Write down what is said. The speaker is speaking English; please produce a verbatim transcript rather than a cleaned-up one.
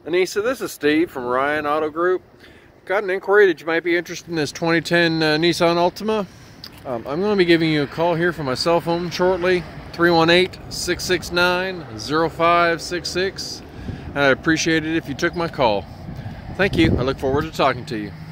Anissa, this is Steve from Ryan Auto Group. Got an inquiry that you might be interested in this twenty ten uh, Nissan Altima. Um, I'm going to be giving you a call here from my cell phone shortly, three one eight, six six nine, zero five six six. And I'd appreciate it if you took my call. Thank you. I look forward to talking to you.